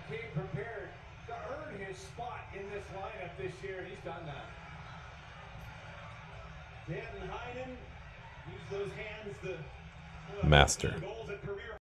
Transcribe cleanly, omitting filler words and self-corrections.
came prepared to earn his spot in this lineup this year, and he's done that. Danton Heinen used those hands, the Master. goals at career